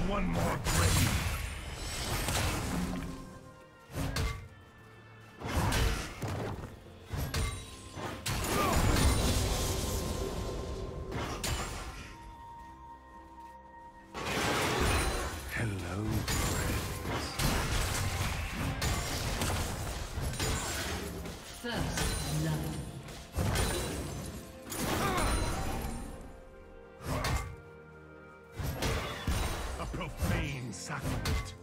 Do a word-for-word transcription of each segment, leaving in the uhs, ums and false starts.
one more grave? Hello, friends. First love. A profane sacrament.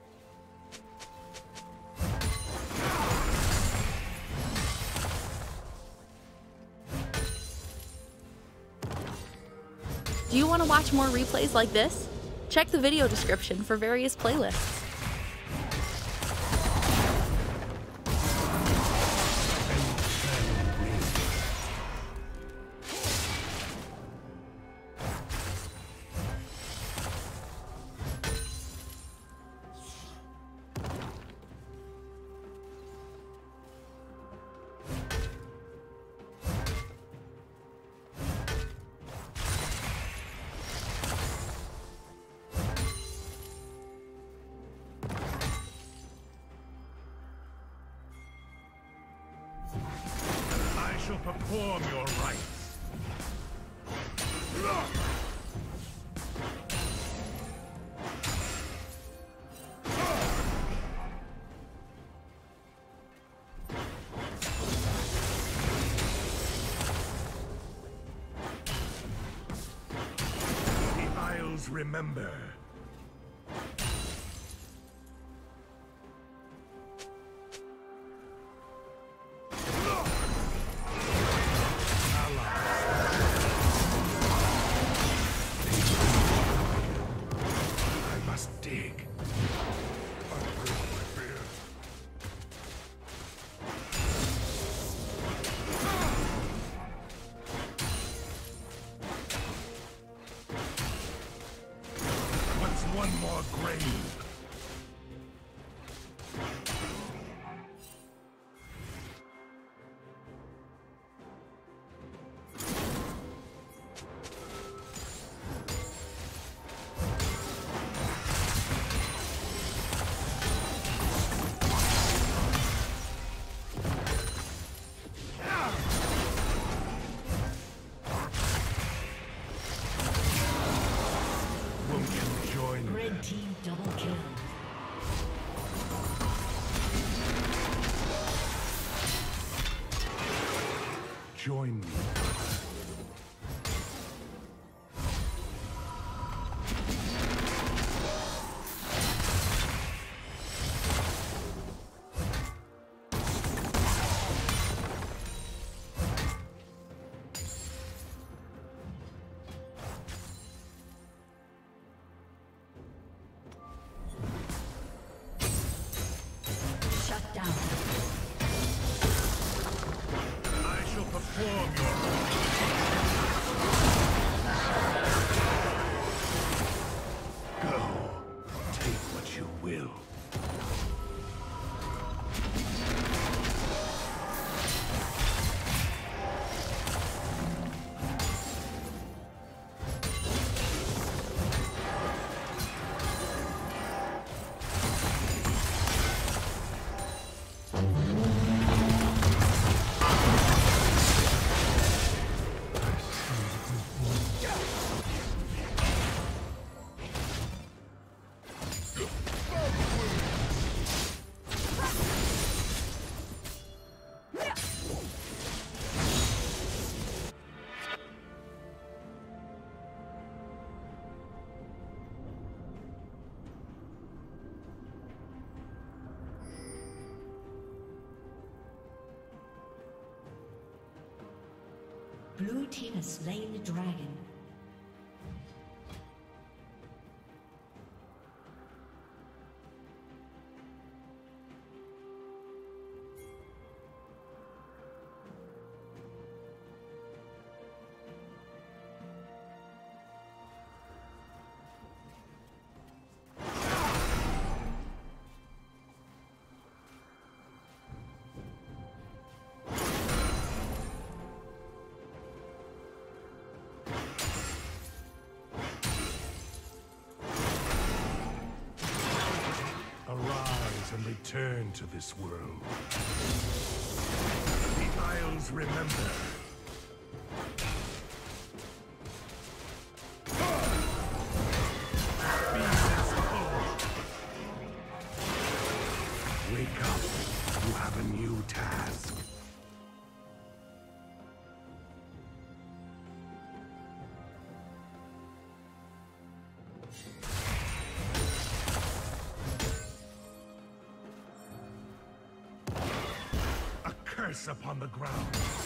Do you want to watch more replays like this? Check the video description for various playlists. I shall perform your rites. The Isles remember. Dig. What's one more grave? Red team double kill. Join me. Shut down. I shall perform your Go. Take what you will. Blue team has slain the dragon. and return to this world. The Isles remember. Wake up. You have a new task. A curse upon the ground.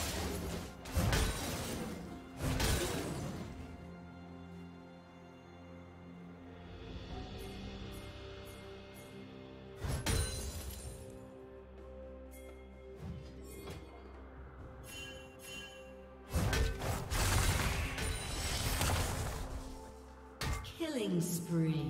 Killing spree.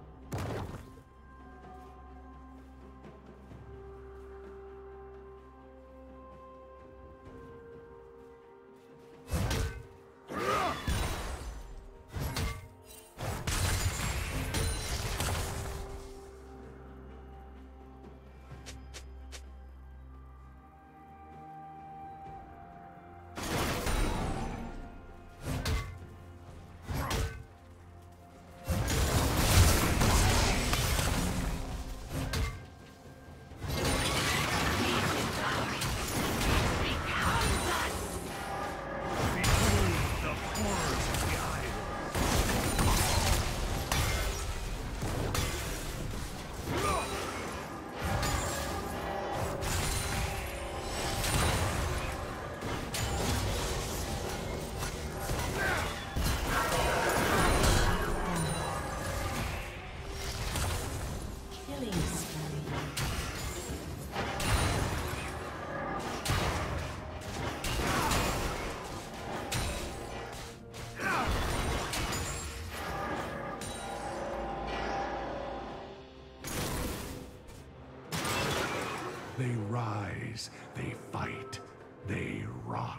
They rise, they fight, they rot.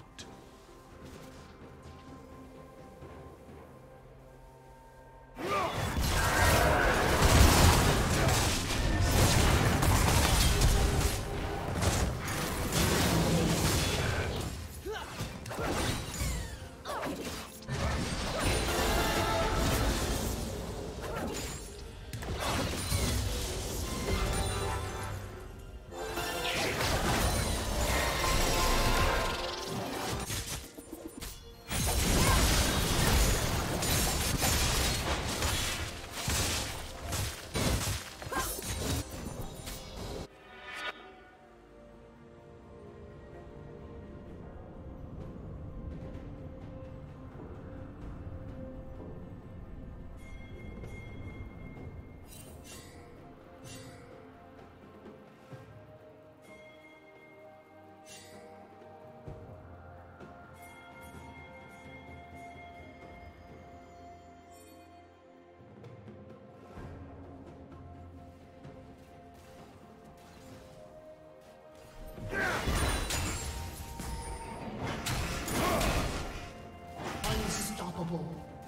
Unstoppable.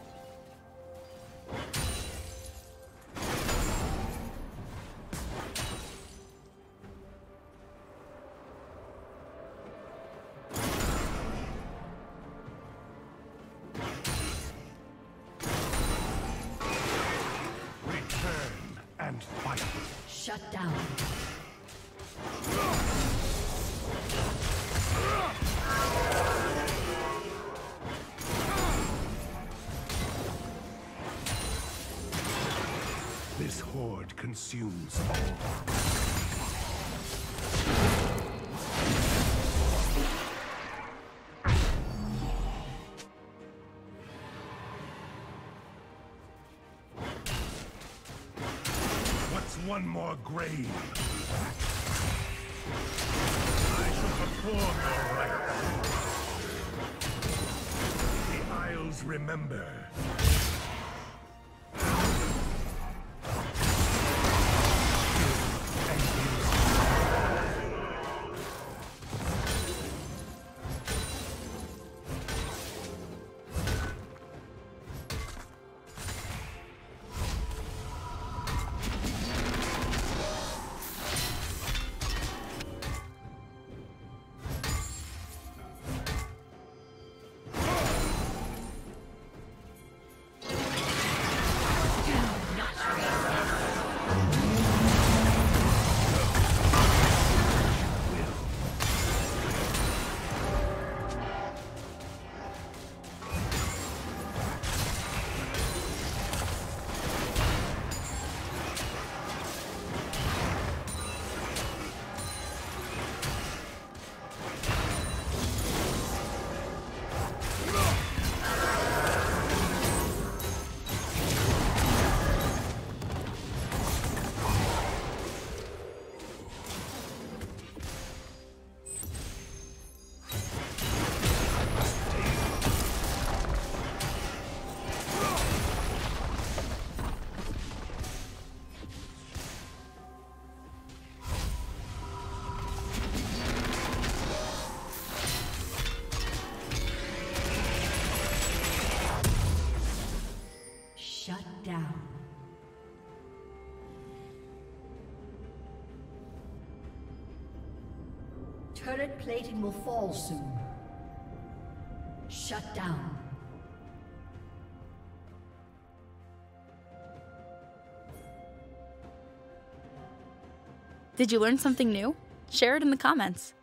Return and fight. Shut down. This horde consumes all. What's one more grave? I shall perform your rites. The Isles remember. Turret plating will fall soon. Shut down. Did you learn something new? Share it in the comments.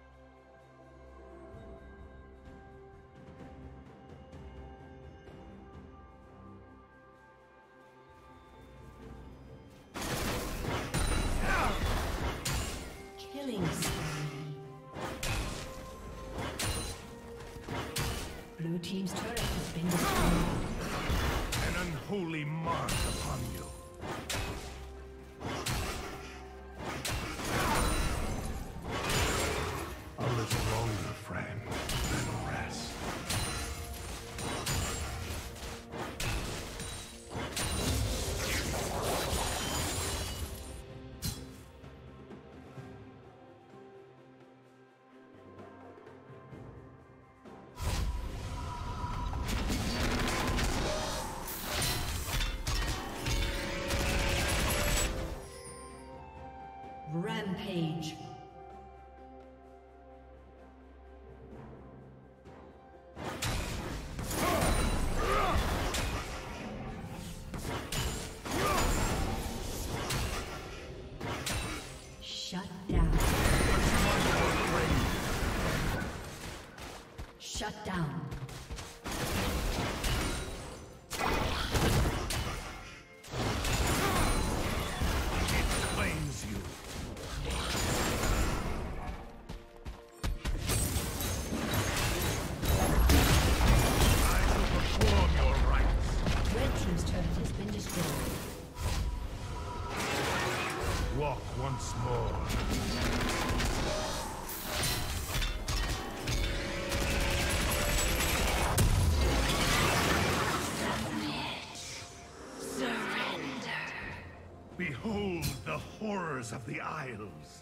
Killing spree. Blue team's turret has been destroyed. An unholy mark upon you. A little longer, friend, then rest. Rampage. Shut down. Shut down. It claims you. I shall perform your rites. Red team's turret has been destroyed. Walk once more. Behold the horrors of the Isles.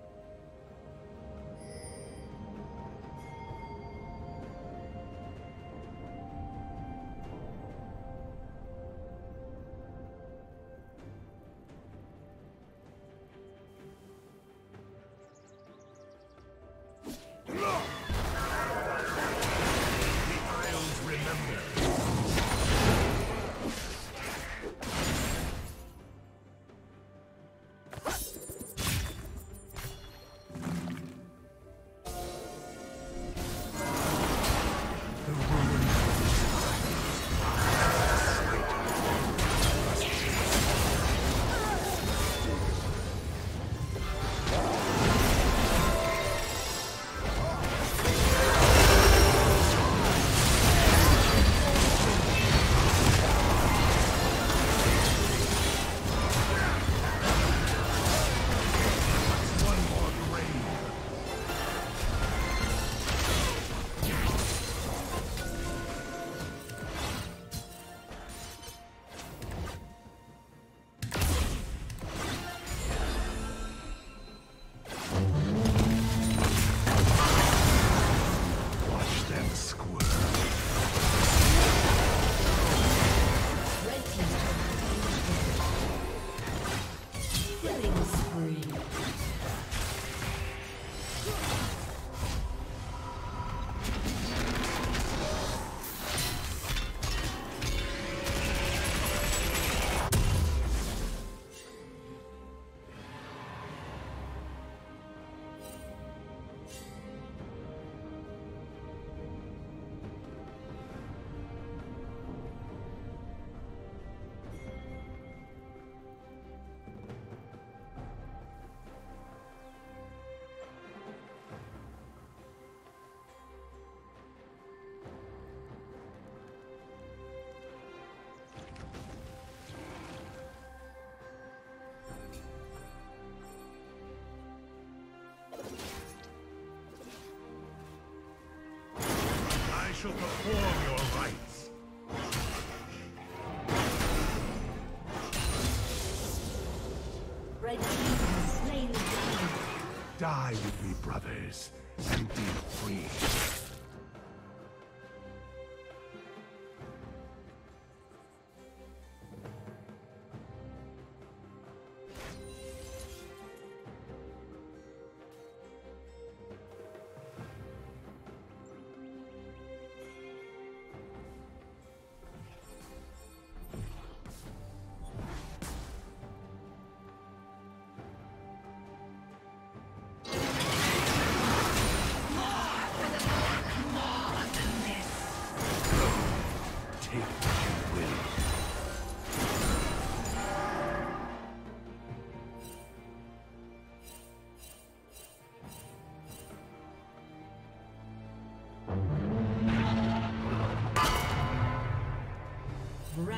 I shall perform your rites. Red team has slain the dragon. Die with me, brothers, and be free.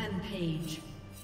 Rampage.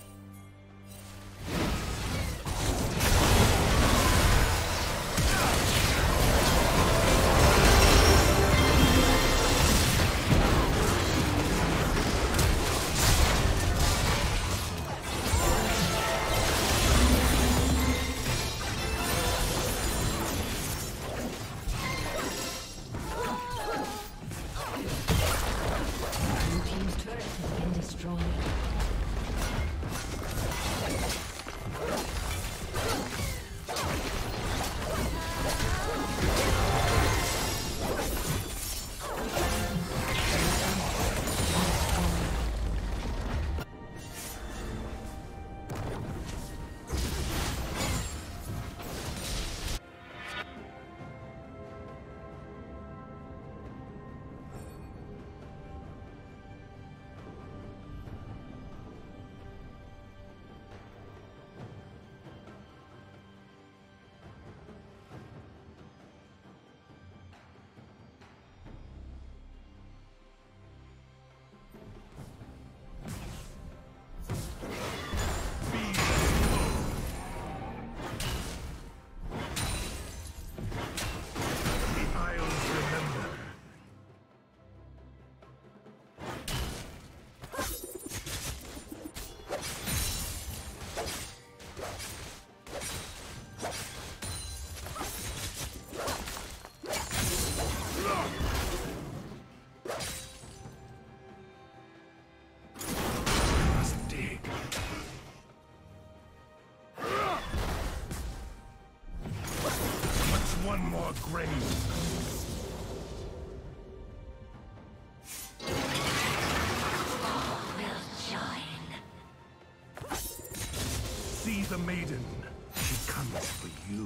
See the maiden. She comes for you.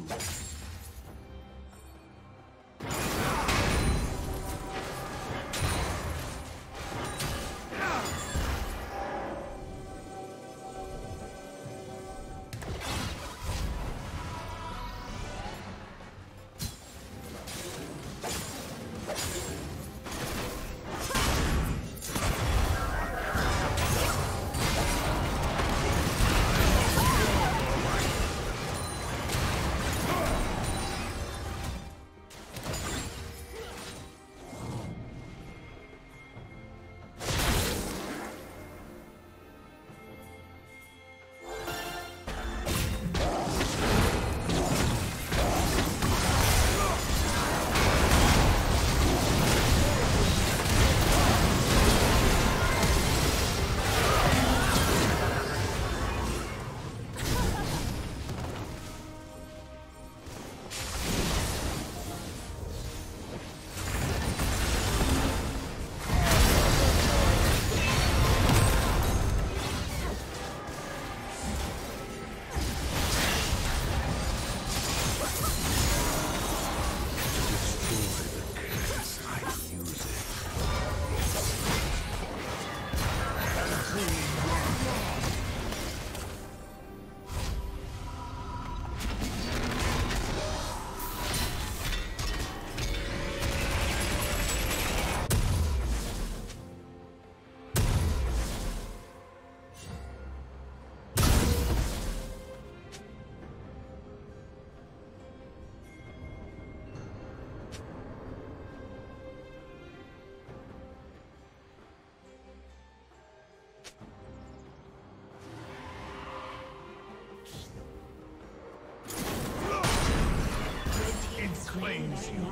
Claims you.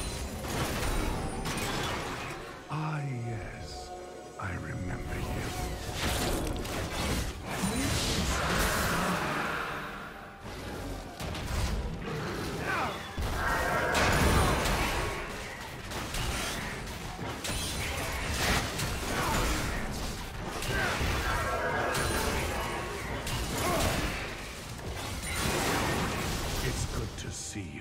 Ah, yes. I remember you. It's good to see you.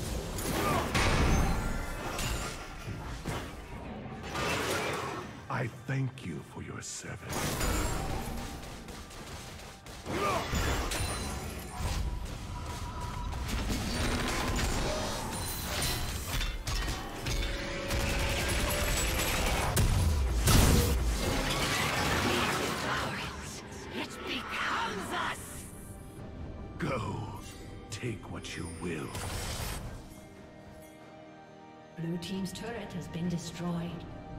I seven. It becomes us! Go. Take what you will. Blue team's turret has been destroyed.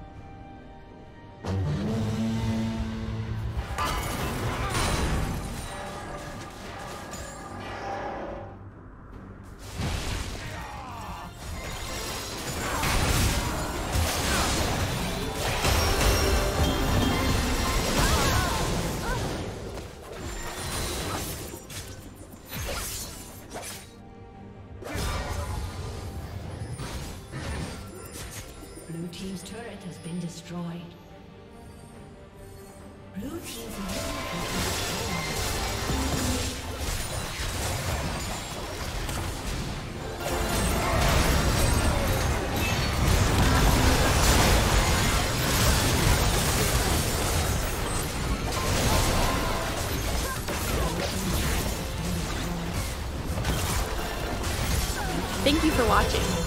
Blue team's turret has been destroyed. Blue team's inhibitor has been Thank you for watching.